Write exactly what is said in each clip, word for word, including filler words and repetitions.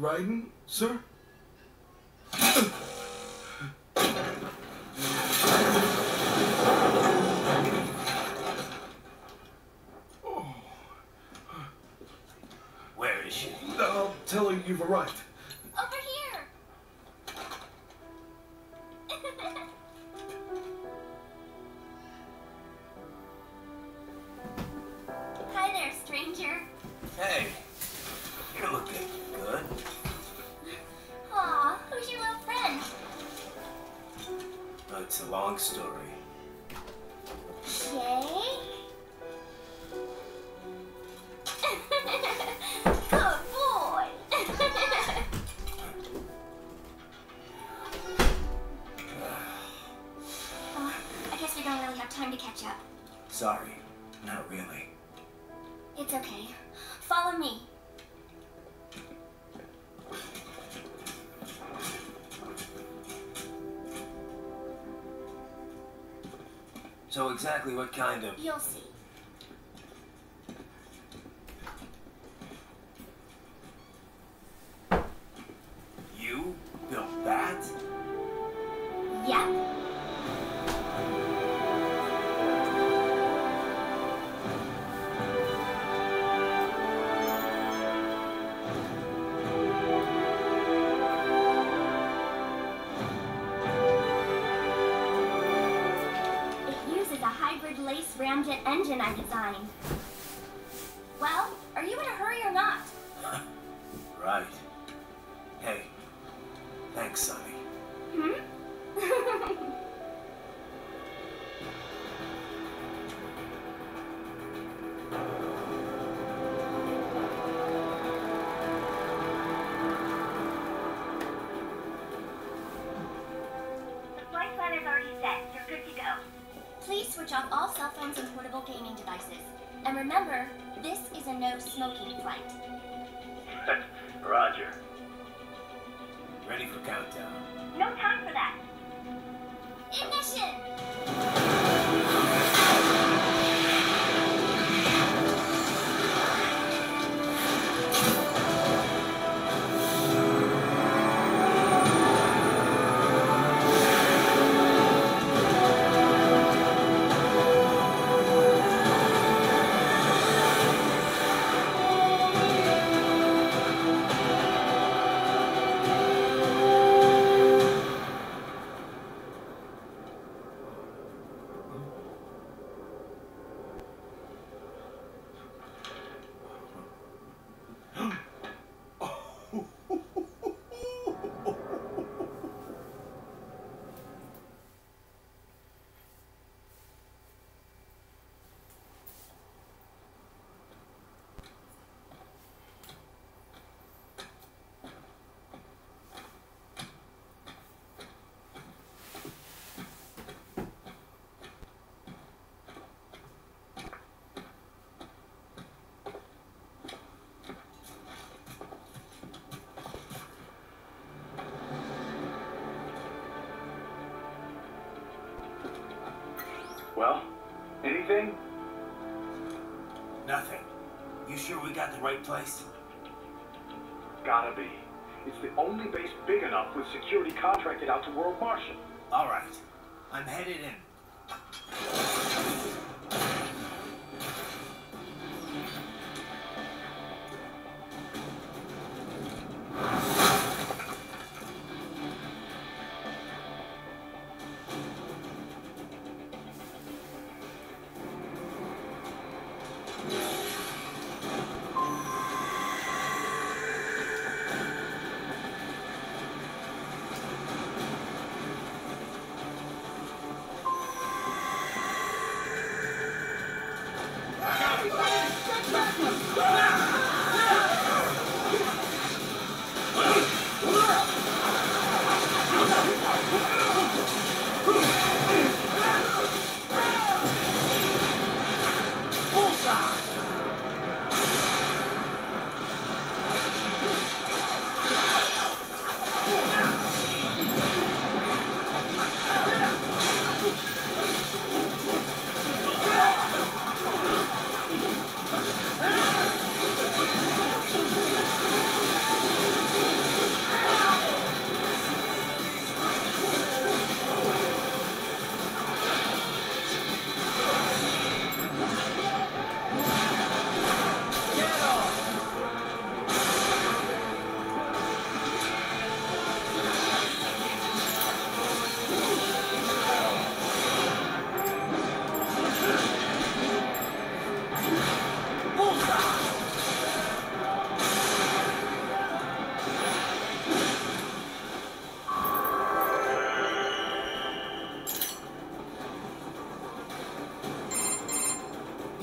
raiden, sir? Where is she? I'll tell her you've arrived. Over here! Hi there, stranger. Hey, you're looking good. Aw, who's your little friend? Oh, it's a long story. Shay? Good boy! Oh, I guess we don't really have time to catch up. Sorry, not really. It's okay. Follow me. So exactly what kind of... You'll see. You built that? Yep. Lace ramjet engine I designed. Well, are you in a hurry or not? Right. Hey, thanks, Sonny. Hmm? The flight plan is already set. You're good to go. Please switch off all cell phones and portable gaming devices. And remember, this is a no-smoking flight. Roger. Ready for countdown. No time for that. Ignition! Well, anything? Nothing. You sure we got the right place? Gotta be. It's the only base big enough with security contracted out to World Marshal. All right. I'm headed in.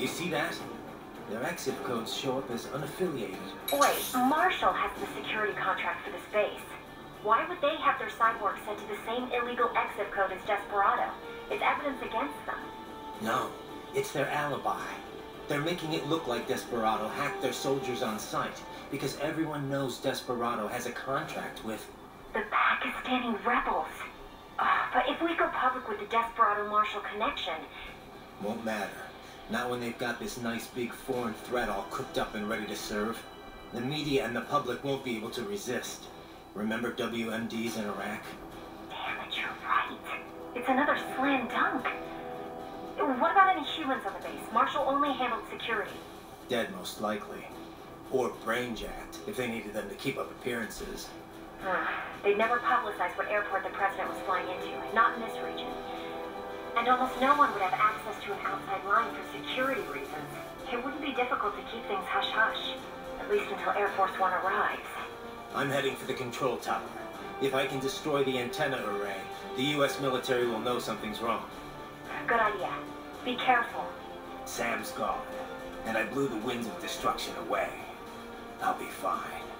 You see that? Their exit codes show up as unaffiliated. Wait, Marshall has the security contract for this base. Why would they have their cyborg set to the same illegal exit code as Desperado? It's evidence against them. No, it's their alibi. They're making it look like Desperado hacked their soldiers on sight, because everyone knows Desperado has a contract with... the Pakistani rebels. Uh, but if we go public with the Desperado-Marshall connection... Won't matter. Not when they've got this nice big foreign threat all cooked up and ready to serve. The media and the public won't be able to resist. Remember W M Ds in Iraq? Damn it, you're right. It's another slam dunk. What about any humans on the base? Marshall only handled security. Dead, most likely. Or brain-jacked, if they needed them to keep up appearances. Uh, they'd never publicized what airport the president was flying into, not in this region. And almost no one would have access to an outside line for security reasons. It wouldn't be difficult to keep things hush-hush, at least until Air Force One arrives. I'm heading for the control tower. If I can destroy the antenna array, the U S military will know something's wrong. Good idea. Be careful. Sam's gone, and I blew the winds of destruction away. I'll be fine.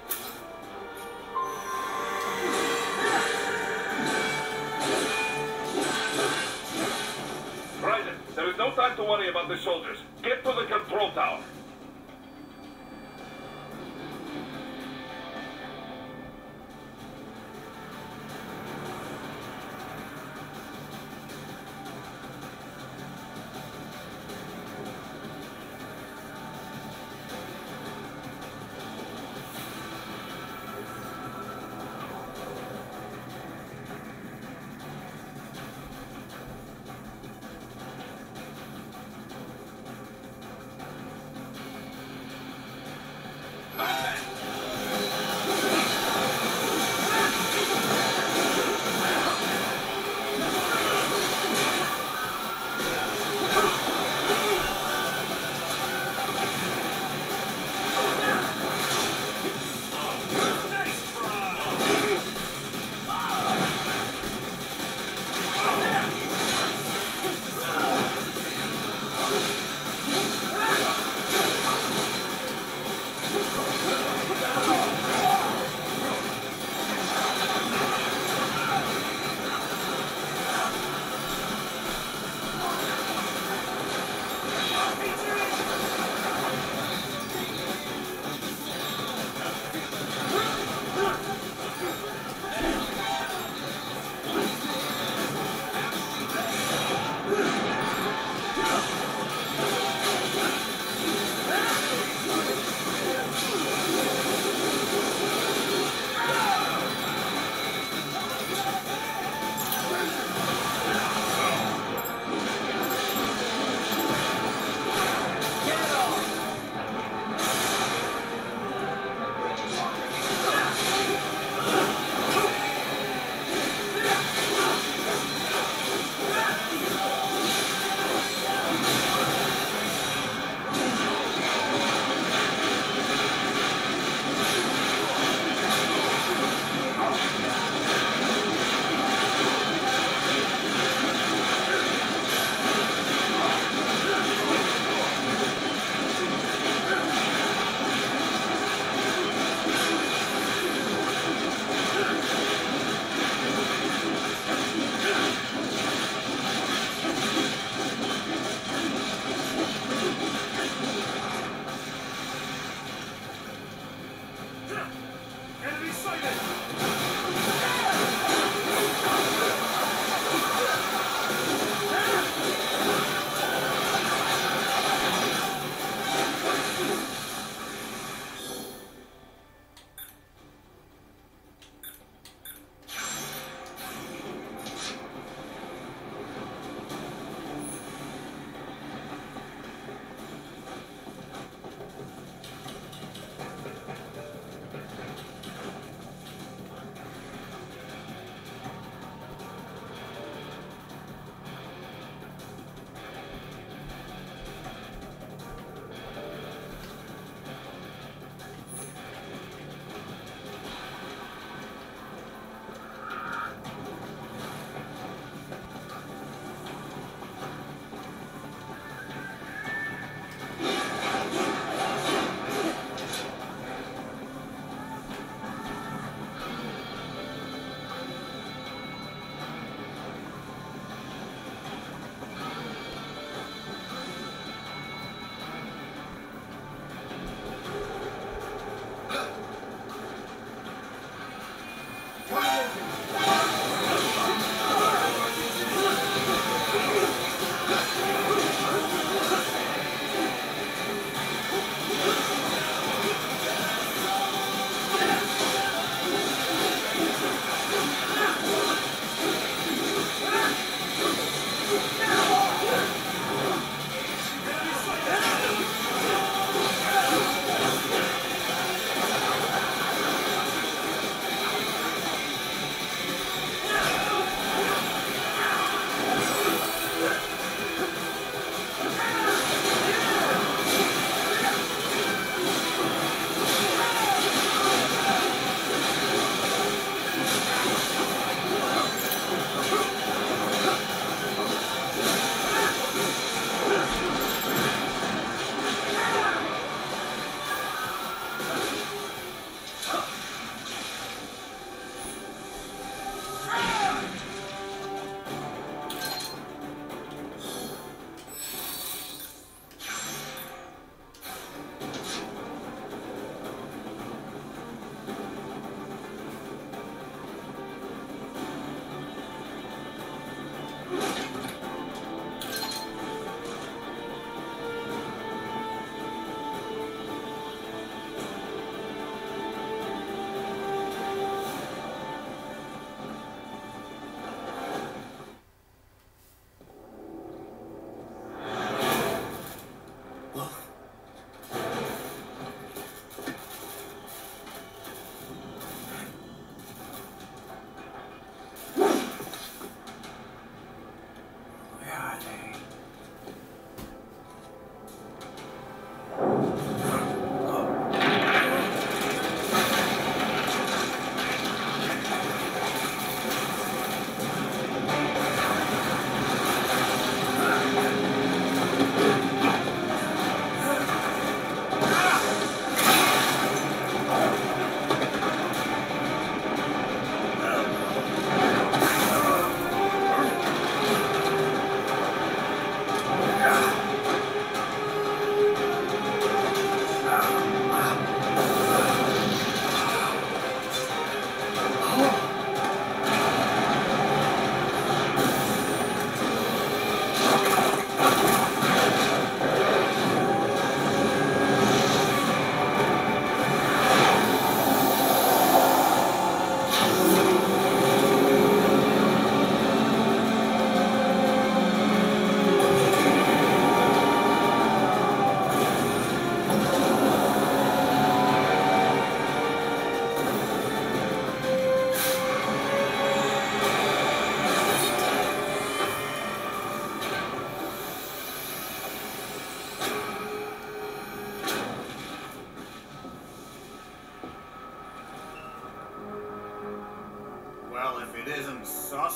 Raiden, there is no time to worry about the soldiers. Get to the control tower.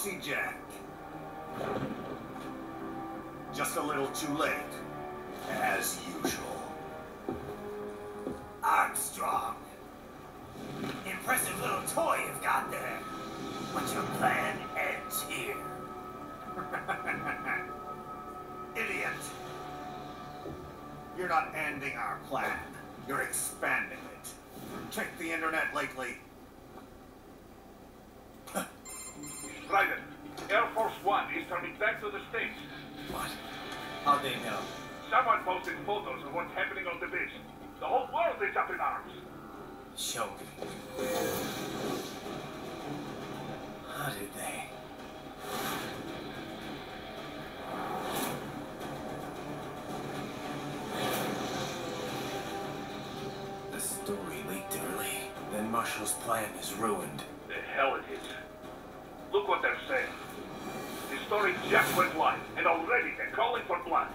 Easy, Jack. Just a little too late, as usual. Armstrong. Impressive little toy you've got there. But your plan ends here. Idiot. You're not ending our plan. You're expanding it. Check the internet lately. Raiden, Air Force One is turning back to the States. What? How'd they know? Someone posted photos of what's happening on the base. The whole world is up in arms. Show me. How did they? The story leaked early. Then Marshall's plan is ruined. The hell it is. Look what they're saying. The story just went live, and already they're calling for blood.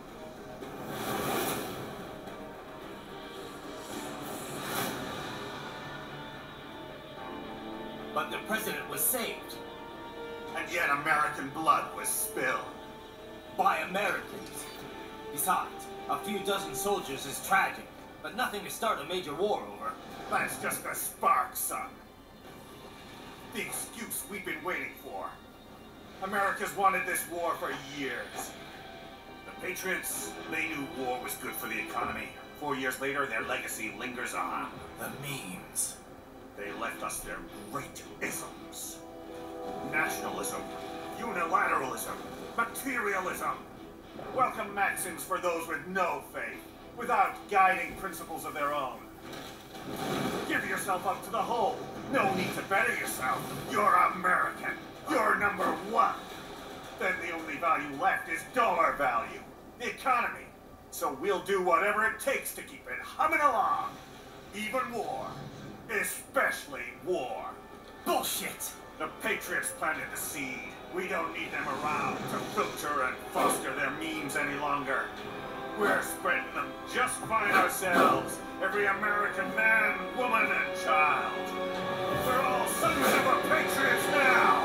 But the president was saved. And yet American blood was spilled. By Americans. Besides, a few dozen soldiers is tragic, but nothing to start a major war over. That's just a spark, son. The excuse we've been waiting for. America's wanted this war for years. The Patriots, they knew war was good for the economy. Four years later, their legacy lingers on. The memes. They left us their great isms. Nationalism, unilateralism, materialism. Welcome maxims for those with no faith, without guiding principles of their own. Give yourself up to the whole. No need to better yourself. You're American. You're number one. Then the only value left is dollar value. The economy. So we'll do whatever it takes to keep it humming along. Even war. Especially war. Bullshit! The Patriots planted the seed. We don't need them around to filter and foster their memes any longer. We're spreading them just fine ourselves. Every American man, woman, and child. We're all sons of a Patriots now!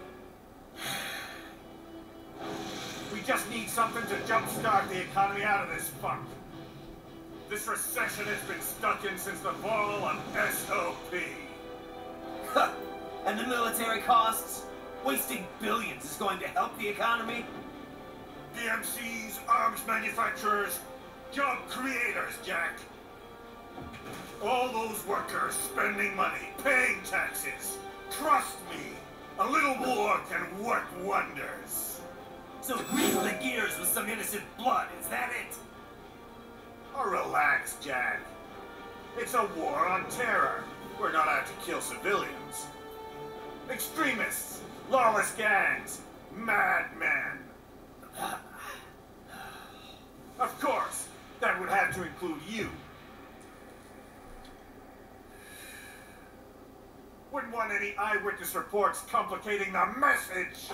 We just need something to jumpstart the economy out of this funk. This recession has been stuck in since the fall of S O P. Huh. And the military costs? Wasting billions is going to help the economy? D M Cs, arms manufacturers, job creators, Jack. All those workers spending money, paying taxes. Trust me, a little war can work wonders. So grease the gears with some innocent blood, is that it? Oh, relax, Jack. It's a war on terror. We're not out to kill civilians. Extremists, lawless gangs, madmen. Of course, that would have to include you. Wouldn't want any eyewitness reports complicating the message.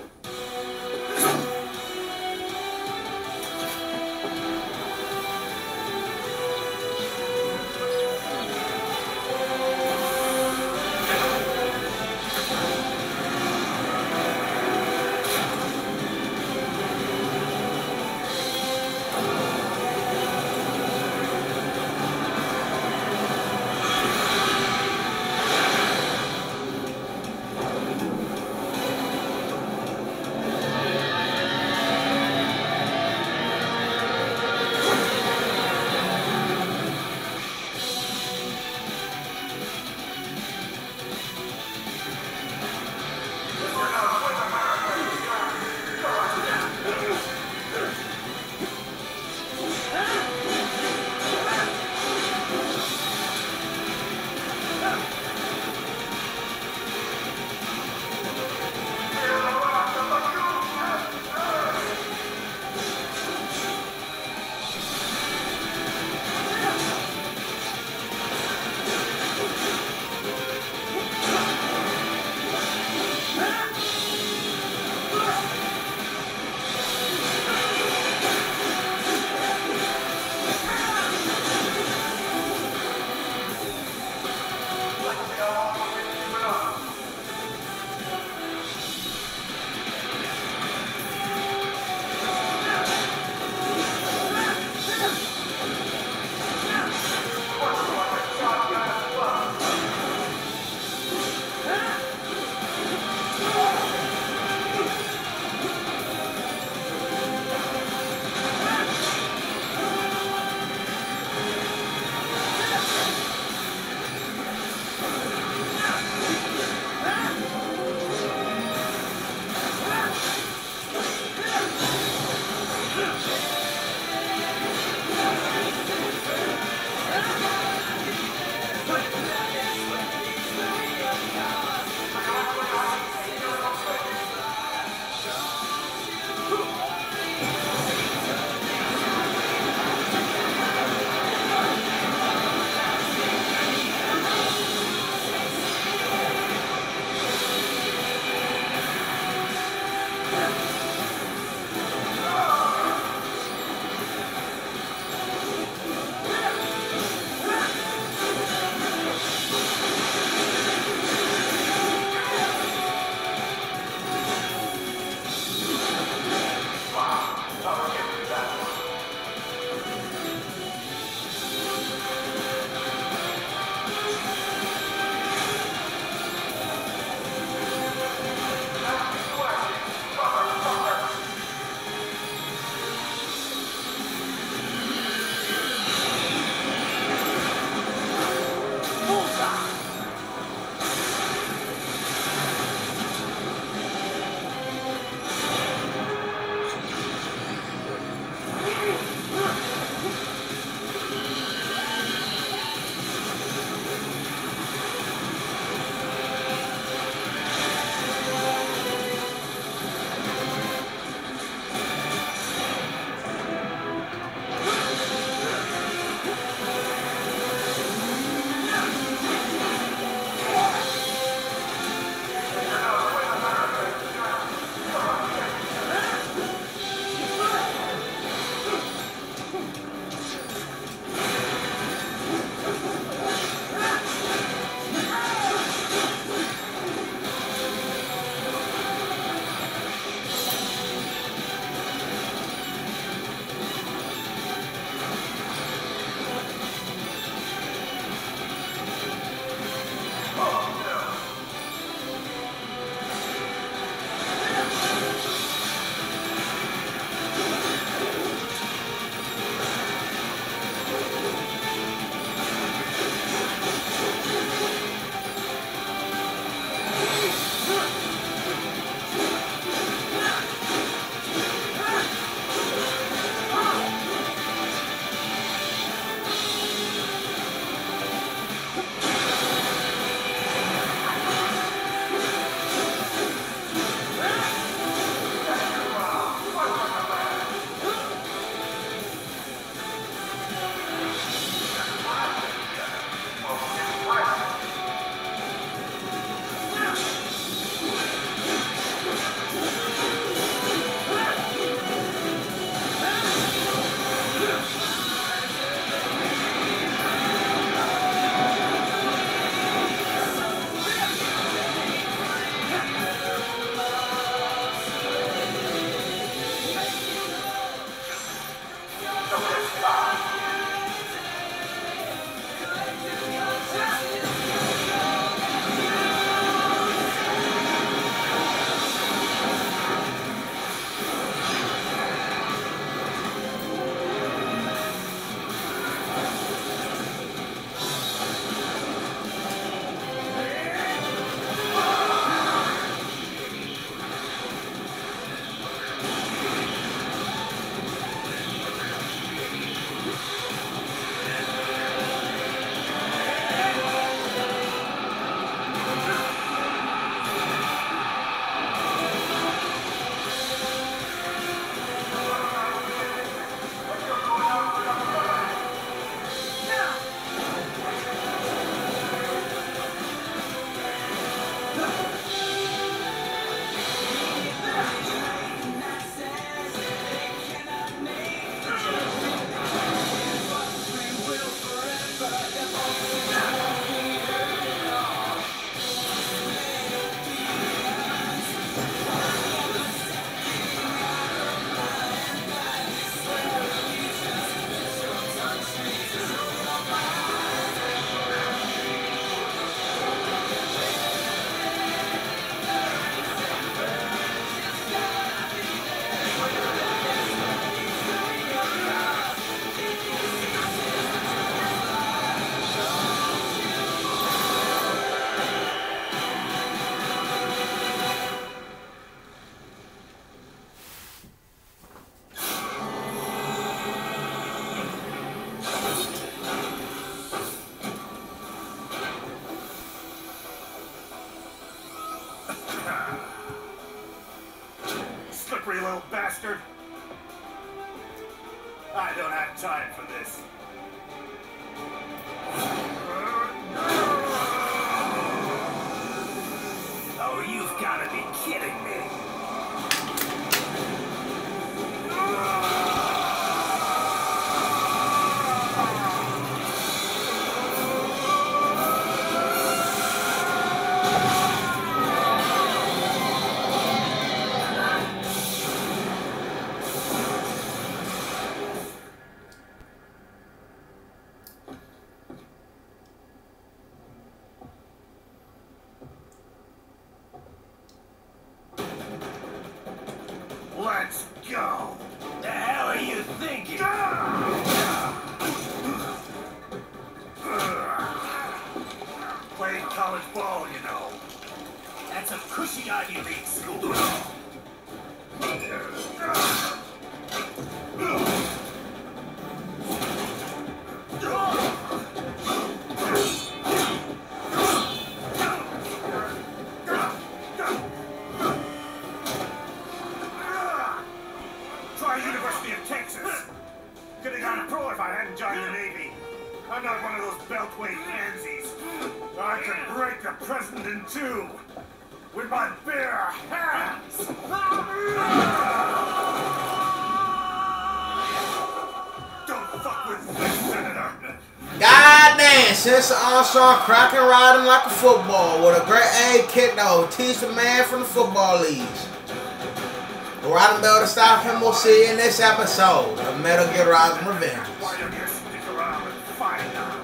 slippery little bastard. I don't have time for this. Oh, you've got to be kidding me. Let's go! The hell are you thinking? Played college ball, you know. That's a cushy Ivy League school. Could have gone pro if I hadn't joined the Navy. I'm not one of those beltway pansies. I can break the president in two with my bare hands. Don't fuck with me, Senator. God damn, since Armstrong cracking riding like a football with a great A kick that will teach the man from the football leagues. Riding Bell to stop him, we'll see in this episode of Metal Gear Rising Revenge. Why don't you stick around and find out?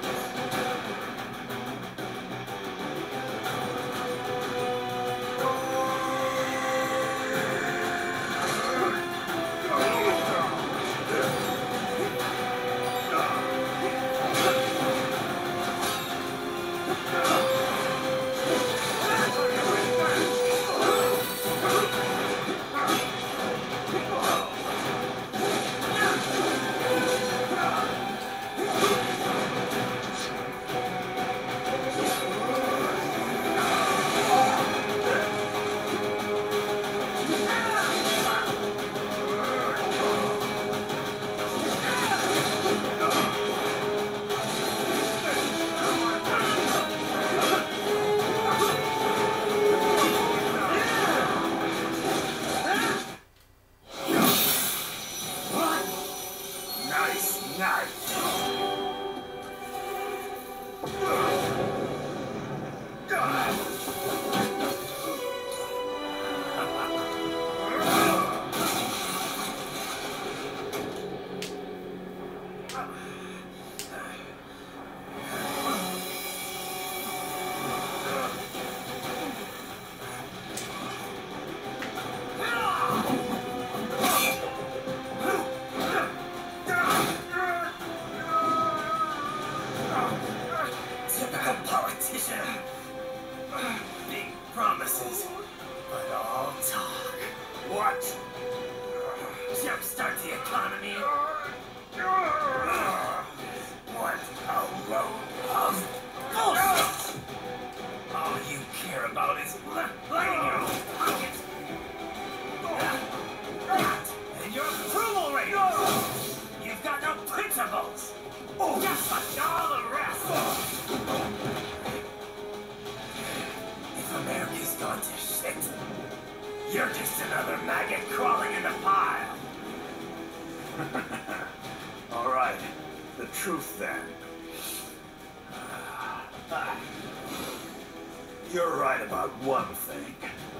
You're right about one thing.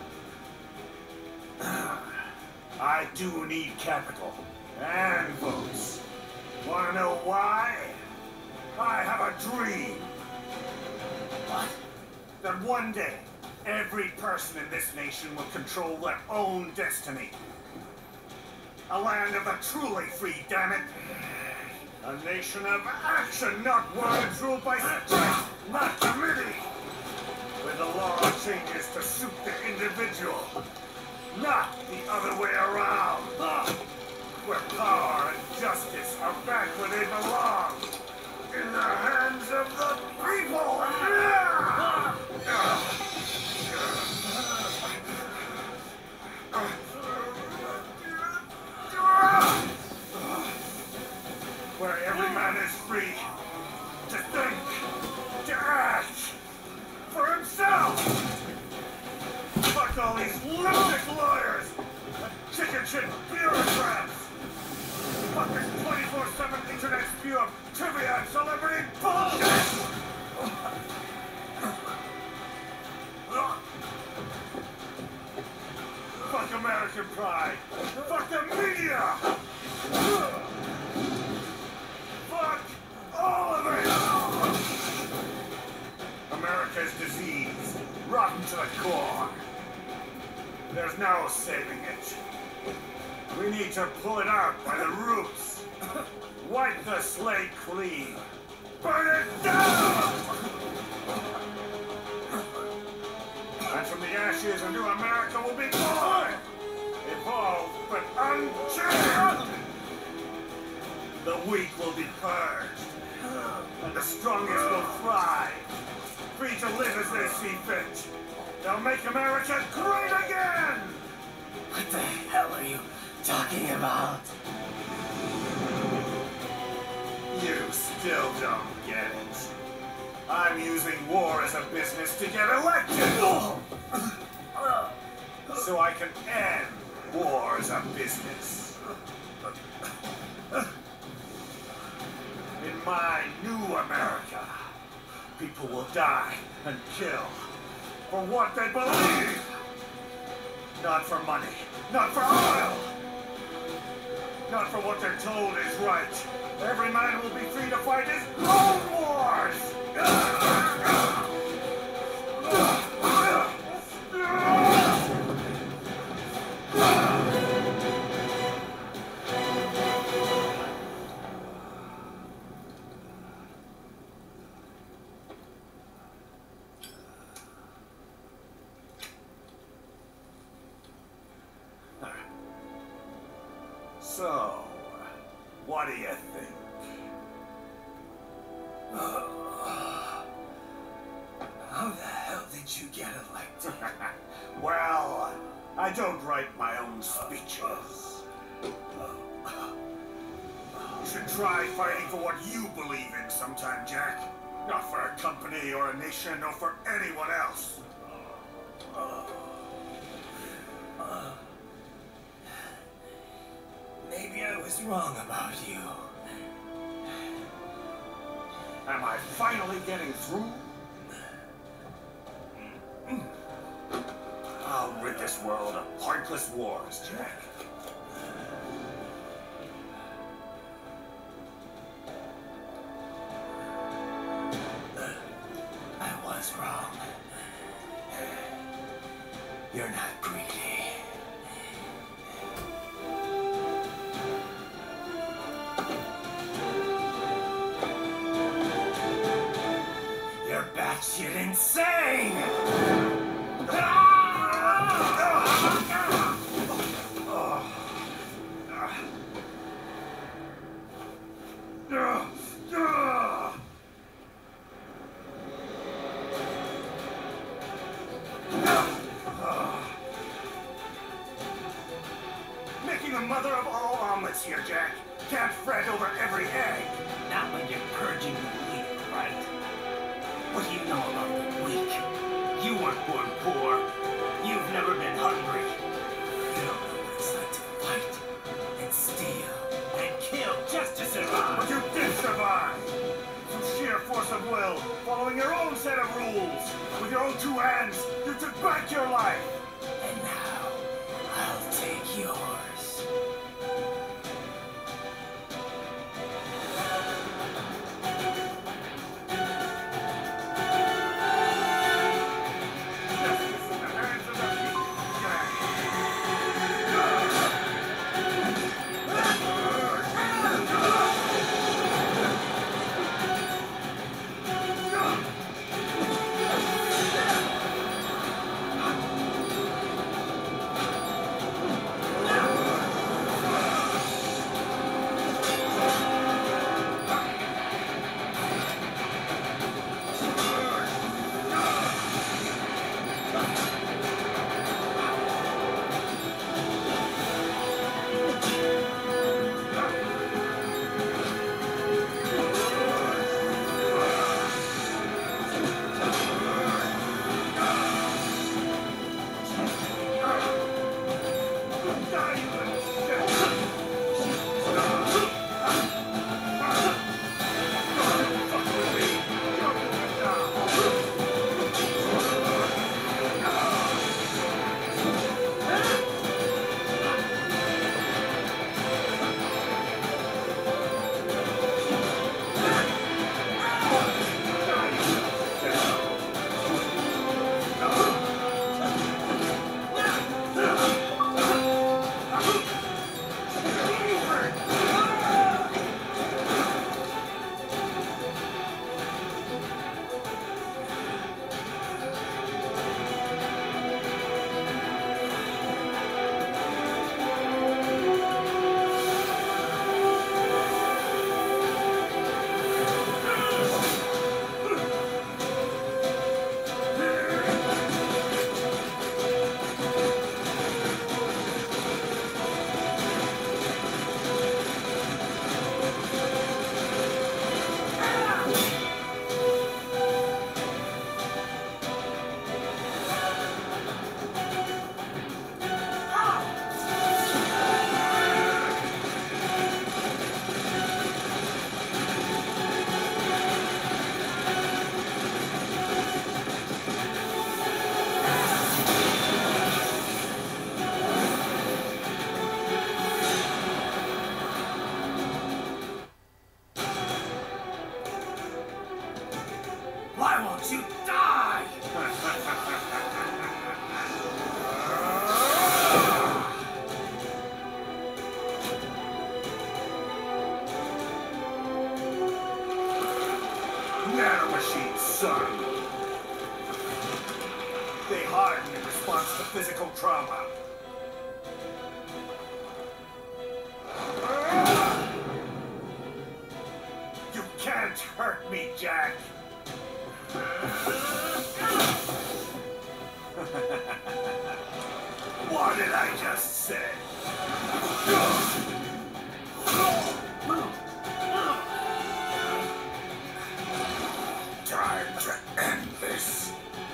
I do need capital and votes. Wanna know why? I have a dream. What? That one day, every person in this nation will control their own destiny. A land of the truly free, damn it. A nation of action, not one that's ruled by strength, not committee. Where the law changes to suit the individual, not the other way around. Where power and justice are back where they belong, in the hands of the people. Wretched bureaucrats! Fucking twenty-four seven internet spew of trivia and celebrity bullshit! Fuck American pride! Fuck the media! Fuck all of it! America's disease, rotten to the core. There's no saving it. We need to pull it out by the roots. Wipe the slate clean. Burn it down! And from the ashes, a new America will be born! Evolved, but unchanged! The weak will be purged, and the strongest will thrive, free to live as they see fit. They'll make America great again! What the hell are you talking about? You still don't get it. I'm using war as a business to get elected! So I can end war as a business. In my new America, people will die and kill for what they believe. Not for money, not for oil, not for what they're told is right. Every man will be free to fight his own wars! So, what do you think? How the hell did you get elected? Well, I don't write my own speeches. You should try fighting for what you believe in sometime, Jack. Not for a company or a nation or for anyone else. Maybe I was wrong about you. Am I finally getting through? I'll rid this world of pointless wars, Jack. I was wrong. You're not greedy. You're batshit insane! Making a mother of all omelets here, Jack. Can't fret over every egg. Not when you're purging the weak, right? What do you know about the weak? You weren't born poor. You've never been hungry. You don't know what it's like to fight and steal and kill just to survive. But you did survive! Through sheer force of will, following your own set of rules. With your own two hands, you took back your life. And now, I'll take yours. machines, son. They harden in response to physical trauma. You can't hurt me, Jack. What did I just say? Time to end this.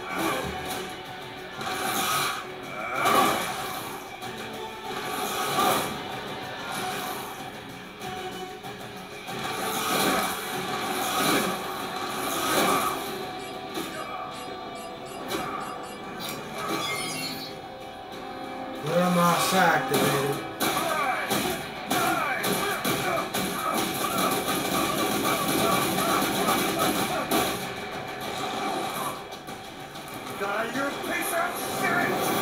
Where am I activated? Die, you piece of shit!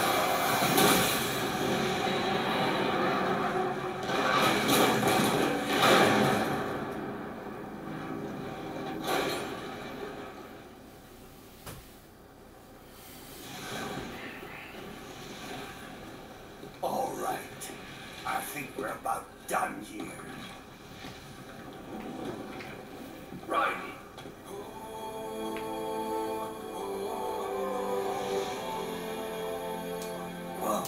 All right. I think we're about done here. Right. Whoa.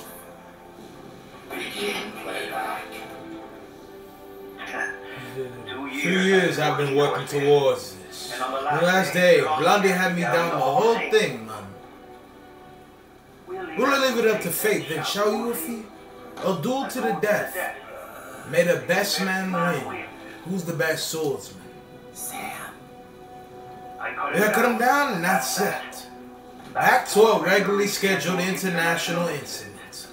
Begin playback. Two Two years I've been working towards this. And on the The last last day, day, Blondie had me down the whole thing, man. Will I leave it up to fate, then shall you defeat? A duel to the death. May the best man win. Who's the best swordsman? Sam. Yeah, cut him down and that's it. Back to a regularly scheduled international incident.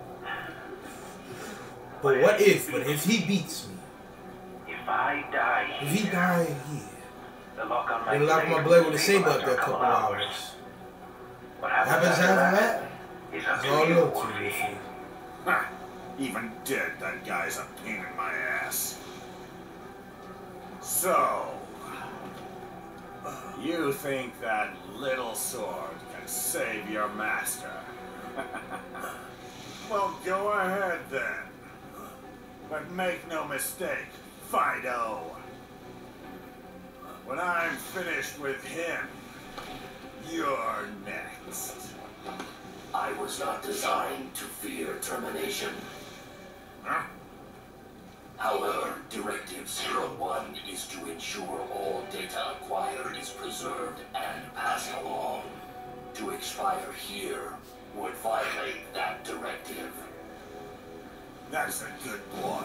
But what if, but if he beats me? If I die If he die here? the lock on my Then lock my blade with a saber after a couple hours. What Happens after that? Is up It's to all you, up to Wolfie. you. Huh. Even dead, that guy's a pain in my ass. So, you think that little sword can save your master? Well, go ahead then. But make no mistake, Fido. When I'm finished with him, you're next. I was not designed to fear termination. Huh? However, Directive zero one is to ensure all data acquired is preserved and passed along. To expire here would violate that directive. That's a good boy.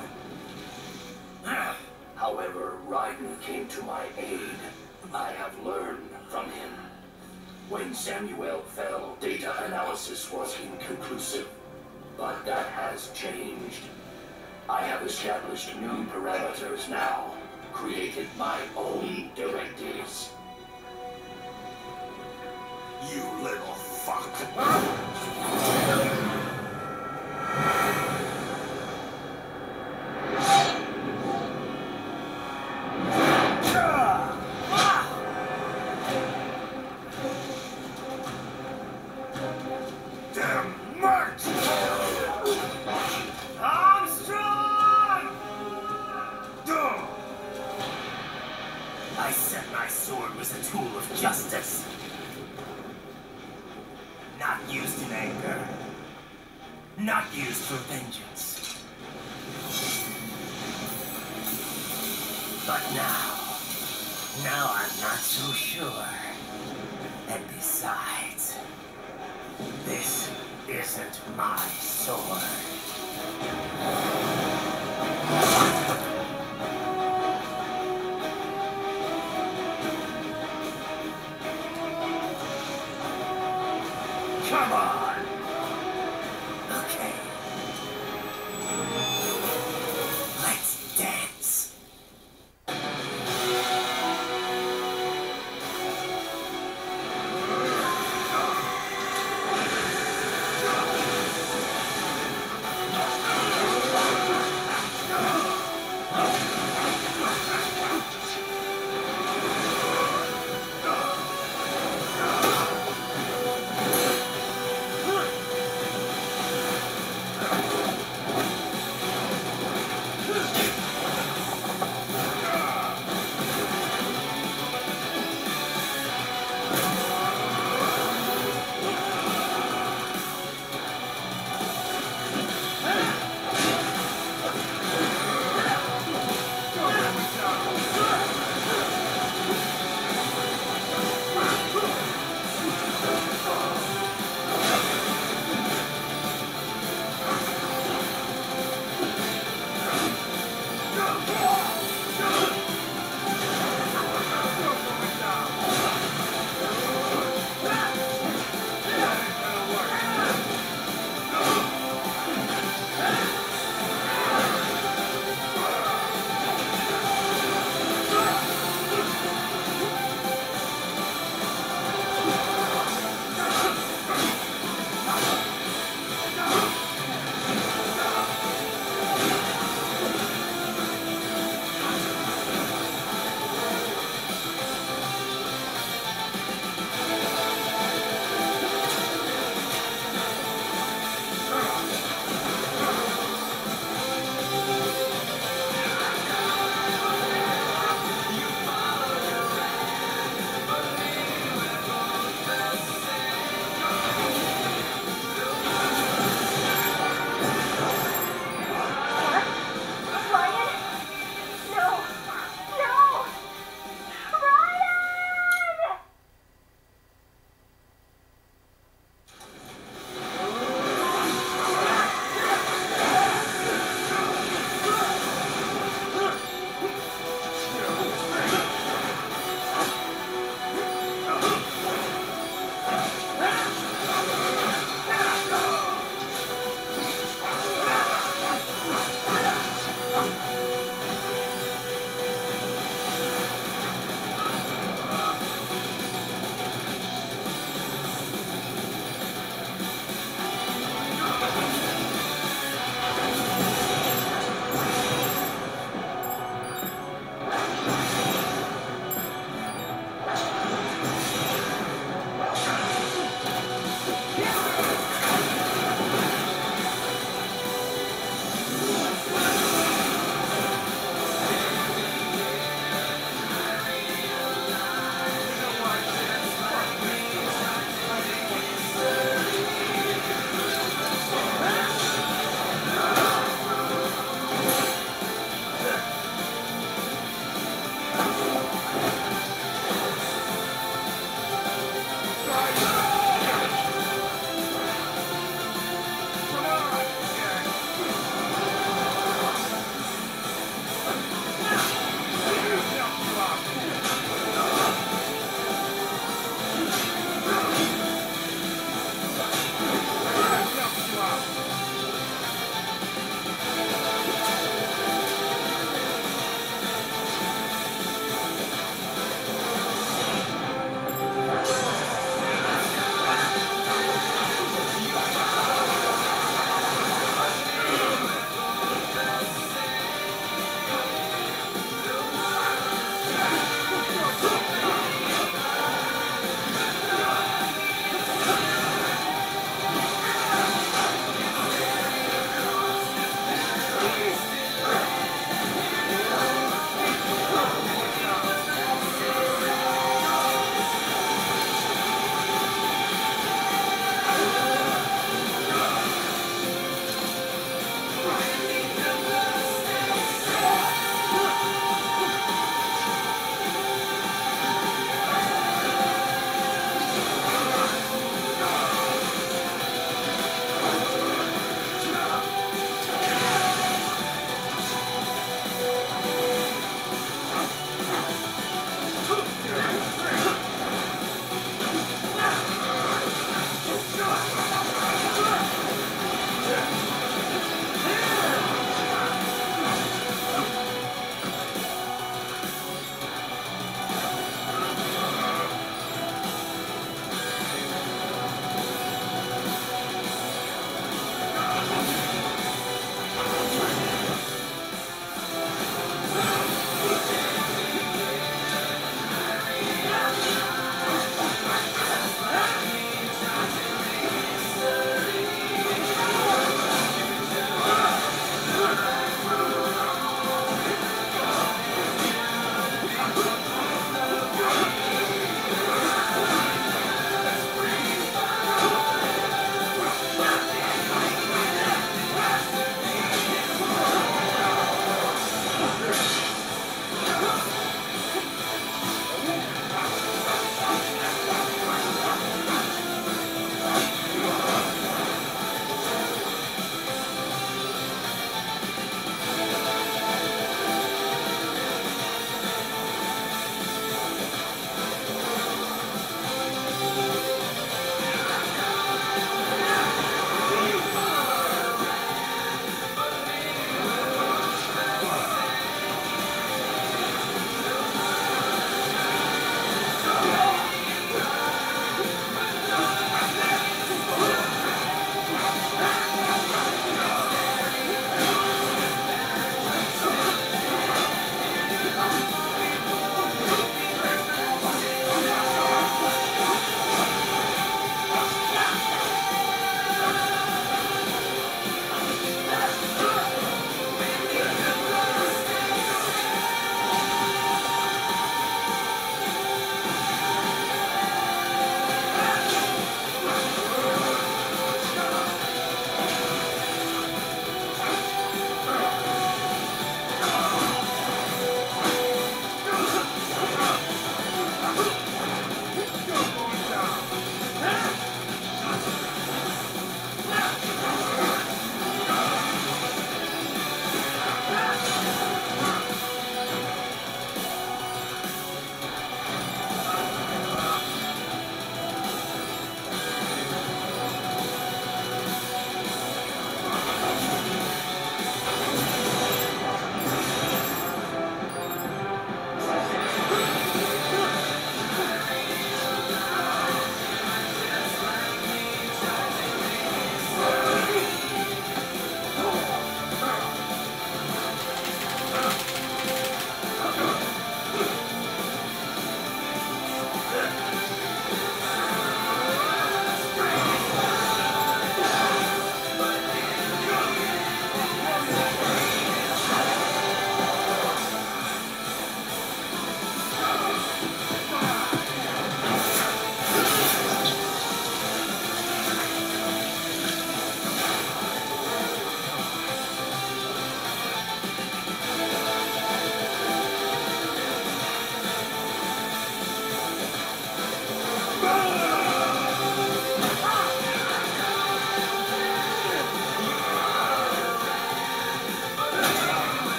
However, Raiden came to my aid. I have learned from him. When Samuel fell, data analysis was inconclusive, but that has changed. I have established new parameters now, created my own directives. You little fuck. Damn march! Armstrong! I said my sword was a tool of justice. Not used in anger. Not used for vengeance. But now, now I'm not so sure. And besides, this isn't my sword. Come on! Okay. Let's dance.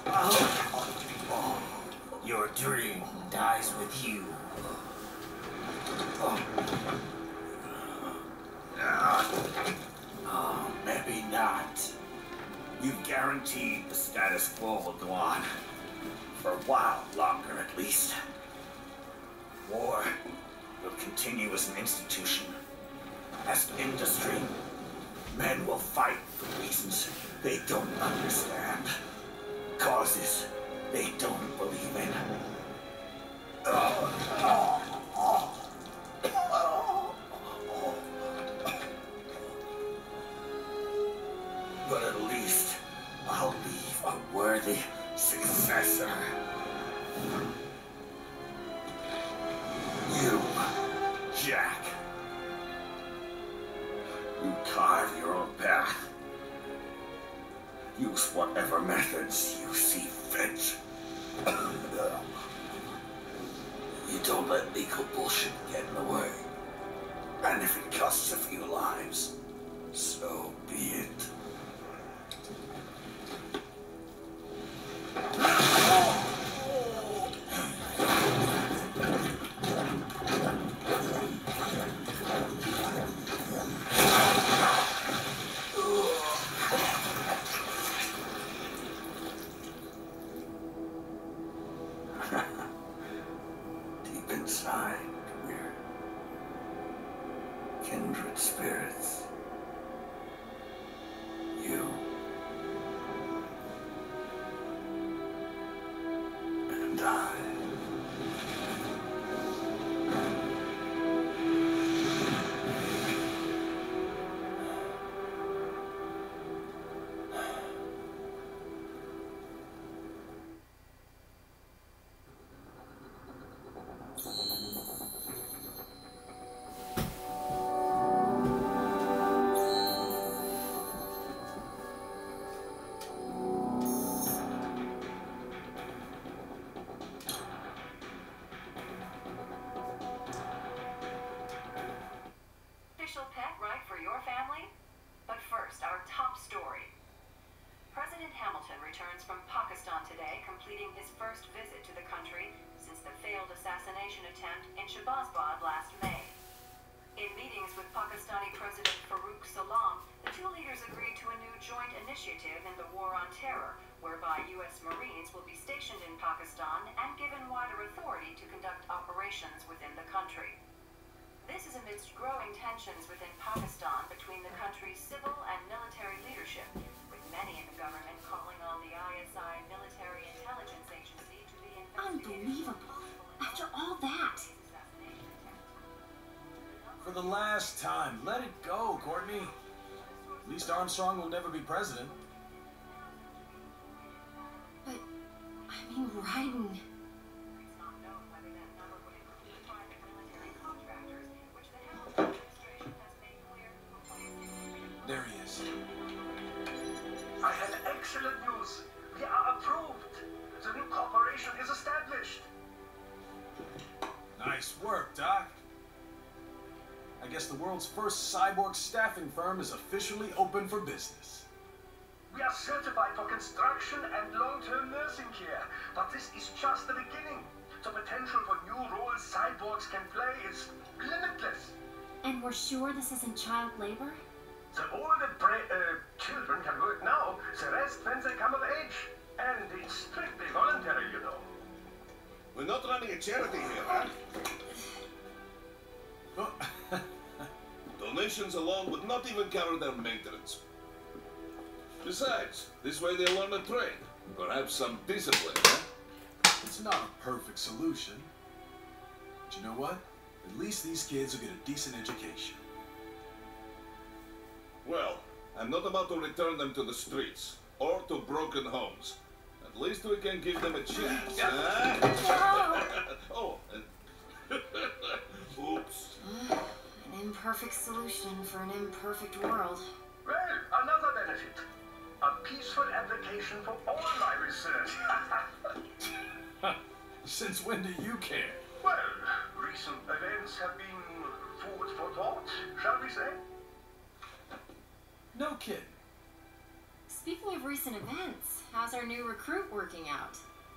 Oh, your dream dies with you. Oh. Oh, maybe not. You've guaranteed the status quo will go on. For a while longer, at least. War will continue as an institution. As an industry. Men will fight for reasons they don't understand. Causes they don't believe in. But at least I'll leave a worthy successor. You, Jack. You carve your own path. Use whatever methods you see fit. You don't let legal bullshit get in the way. And if it costs a few lives, so be it. Deep inside, we're kindred spirits. You and I. Official pet right for your family? But first, our top story. President Hamilton returns from Pakistan today, completing his first visit to the country since the failed assassination attempt in Shahbazbad last May. In meetings with Pakistani President Farooq Salam, the two leaders agreed to a new joint initiative in the war on terror, whereby U S Marines will be stationed in Pakistan and given wider authority to conduct operations within the country. This is amidst growing tensions within Pakistan between the country's civil and military leadership, with many in the government calling on the I S I military intelligence agency to be investigated. Unbelievable. After all that. For the last time, let it go, Courtney. At least Armstrong will never be president. But, I mean, Raiden. There he is. I have excellent news. We are approved. The new corporation is established. Nice work, Doc. I guess the world's first cyborg staffing firm is officially open for business. We are certified for construction and long-term nursing care, but this is just the beginning. The potential for new roles cyborgs can play is limitless. And we're sure this isn't child labor? The older bra- uh, children can work now, the rest when they come of age. And it's strictly voluntary, you know. We're not running a charity here, huh? Donations alone would not even cover their maintenance. Besides, this way they'll learn a trade. Perhaps some discipline, huh? It's not a perfect solution. But you know what? At least these kids will get a decent education. Well, I'm not about to return them to the streets or to broken homes. At least we can give them a chance. Huh? Oh, and oops. An imperfect solution for an imperfect world. Well, another benefit. A peaceful application for all my research. Since when do you care? Well, recent events have been food for thought, shall we say? No kidding. Speaking of recent events, how's our new recruit working out?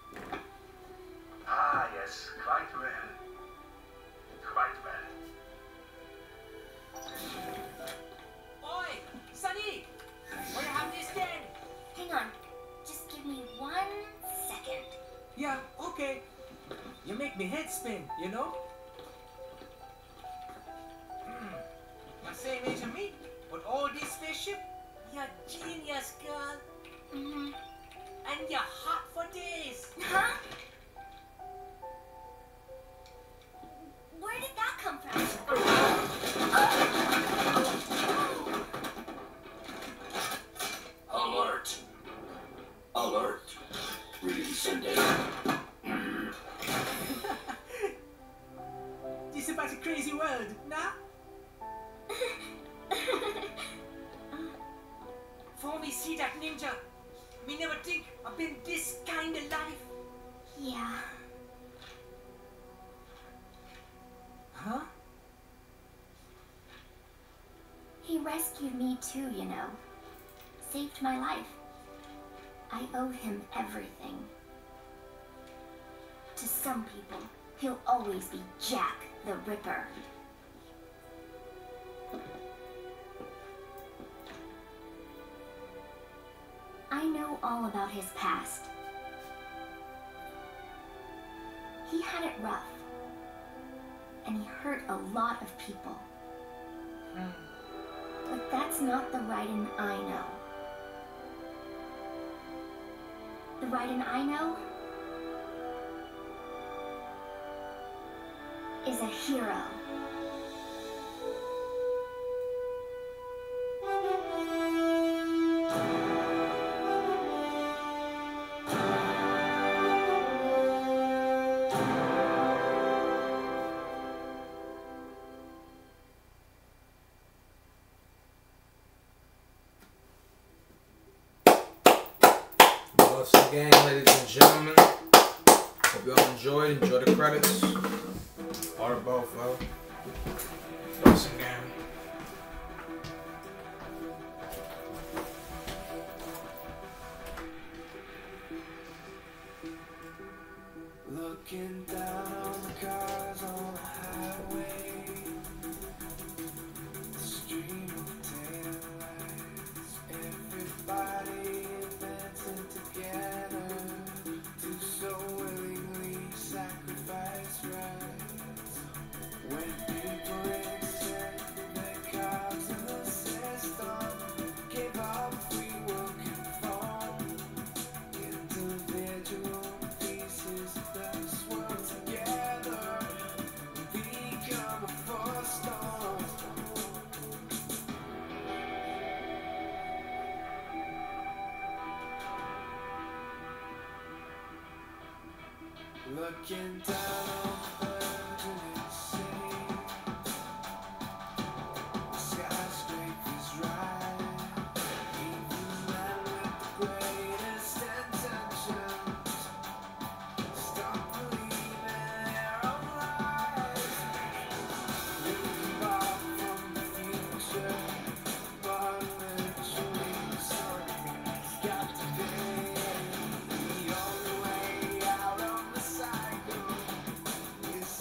Ah, yes, quite well. Quite well. Oi, Sunny! Wanna have this then? Hang on. Just give me one second. Yeah, okay. You make me head spin, you know? Mm. You're same age as me, but all this spaceship, you're genius, girl. Mm-hmm. And you're hot for days. Huh? Where did that come from? Alert! Alert! Resending. This about a crazy world, nah? For me see that ninja, me never think I've been this kind of life. Yeah. Huh? He rescued me too, you know. Saved my life. I owe him everything. To some people, he'll always be Jack the Ripper. I know all about his past. He had it rough. And he hurt a lot of people. Mm. But that's not the Raiden I know. The Raiden I know is a hero. Once again, ladies and gentlemen, hope y'all enjoyed. Enjoy the credits. Or both, though. Once again. Looking down on the cars on the highway, the stream of taillights, everybody advancing together to so willingly sacrifice rights. When people accept their cards in the system, give up free will conform, individual pieces of this world together become a force storm. Looking down on the burgeoning sea, the skyscrapers rise, even men with the greatest intentions stop believing their own lies. Living far from the future, but literally something's got to be. The only way out of the cycle is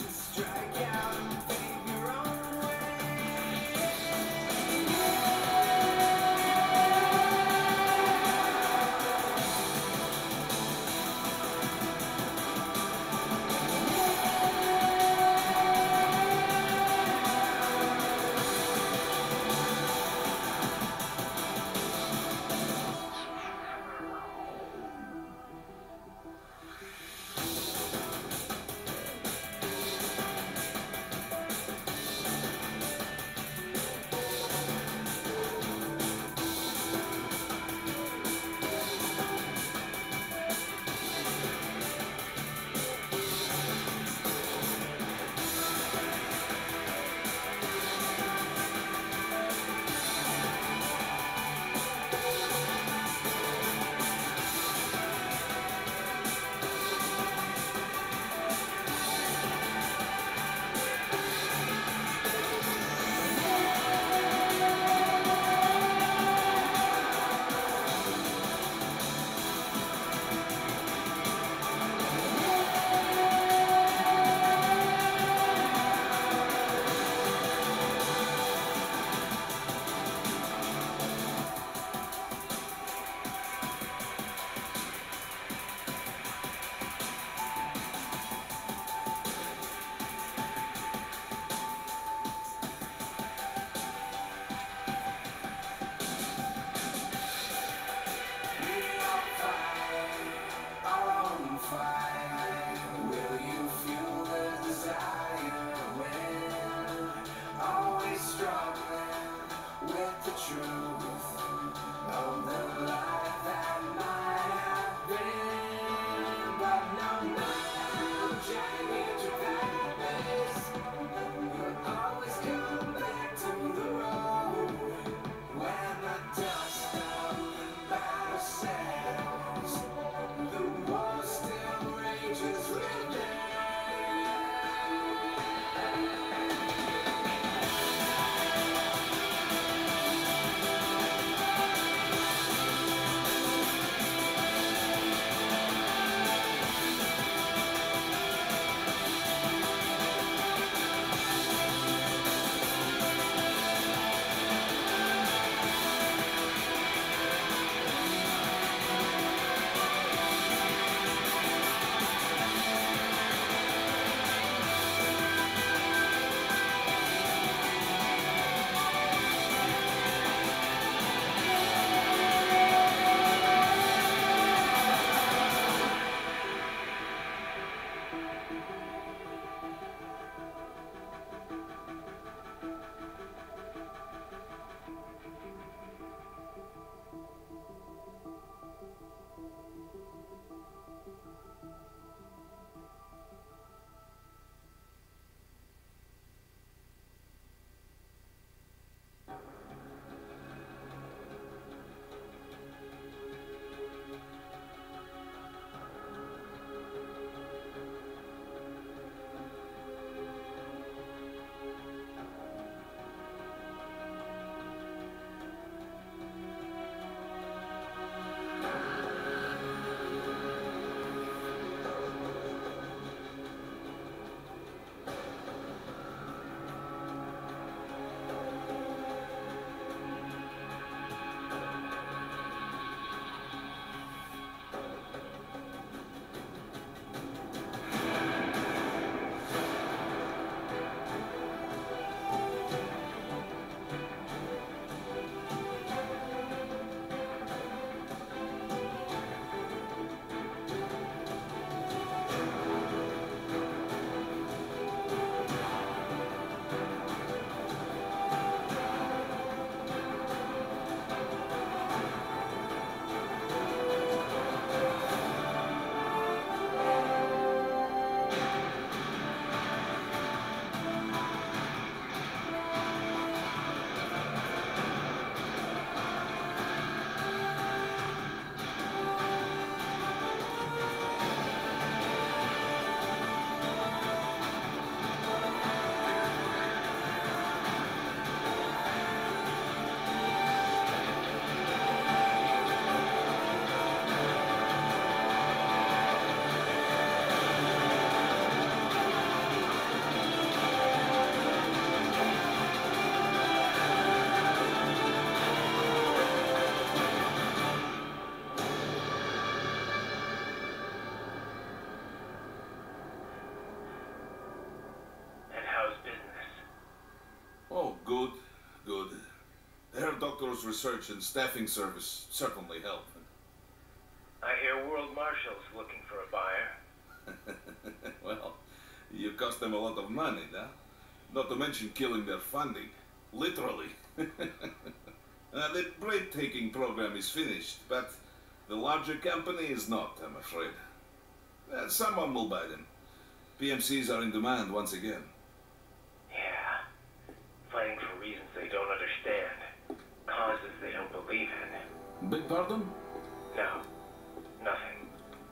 Astro's research and staffing service certainly help. I hear World Marshal's looking for a buyer. Well, you cost them a lot of money, huh? Not to mention killing their funding. Literally. uh, the breathtaking program is finished, but the larger company is not, I'm afraid. Uh, someone will buy them. P M Cs are in demand once again. Yeah. Fighting for reasons they don't understand. Causes they don't believe in. Beg pardon? No. Nothing.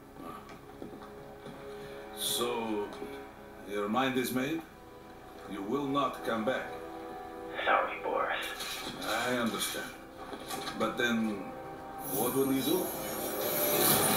So, your mind is made? You will not come back. Sorry, Boris. I understand. But then, what will you do?